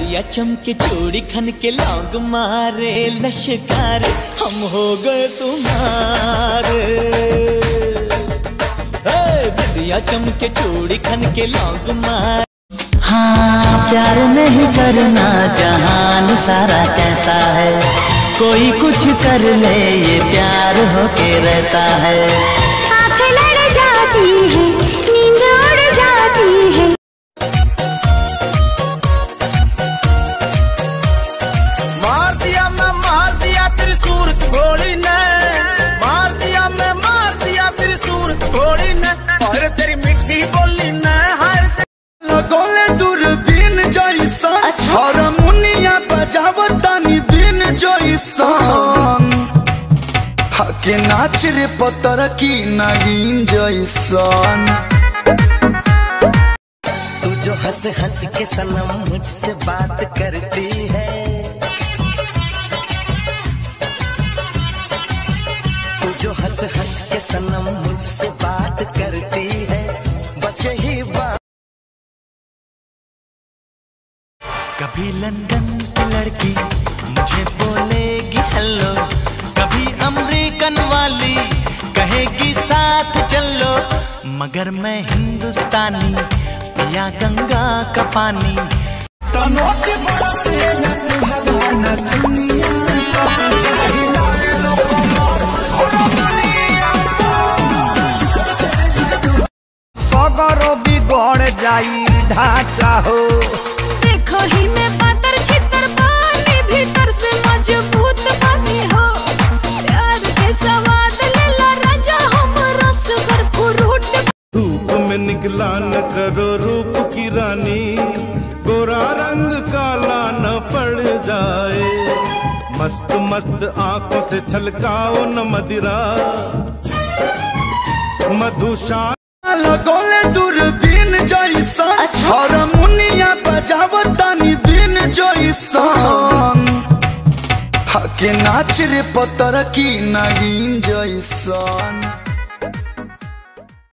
बिंदिया चमके चूड़ी खन के लौंग मारे लश्कार, हम हो गए तुम्हारे। बिंदिया चमके चूड़ी खन के लौंग मारे। हाँ प्यार नहीं करना जहान सारा कहता है, कोई कुछ कर ले ये प्यार होके रहता है। आँखें लड़ जाती है, नींद उड़ जाती है। मार दिया तेरी सूरत घोड़ी ने, मार दिया तेरी सूरत घोड़ी ने, और तेरी मिट्टी बोली ने। लगोले दूरबीन जैसन, और मुनिया बजावतानी बीन जैसन, हके नाच रे पतर की नागिन जैसन। तू जो हंस हंस के सनम मुझसे बात करती है, तू जो हंस हंस के सनम मुझसे बात करती है, बस यही बात। कभी लंदन की लड़की मुझे बोलेगी हेलो, कभी अमेरिकन वाली कहेगी साथ चलो, मगर मैं हिंदुस्तानी पिया गंगा का पानी। सगरो बिगड़ जाई ढांचा हो, देखो ही में पातर छितर पानी भीतर से मजबूत बानी हो। प्यार के सवाद ले ला राजा हम रस कर फ्रूट। धूप में निकला न करो रूप की रानी, गोरा रंग काला न पड़ जाए, मस्त मस्त आंखों से छलकाओ न मदिरा मधुशाल। लगोले दूरबीन जैसन, और मुनिया बजावतानी बीन जैसन, हके नाच रे पतर की नागिन जैसन।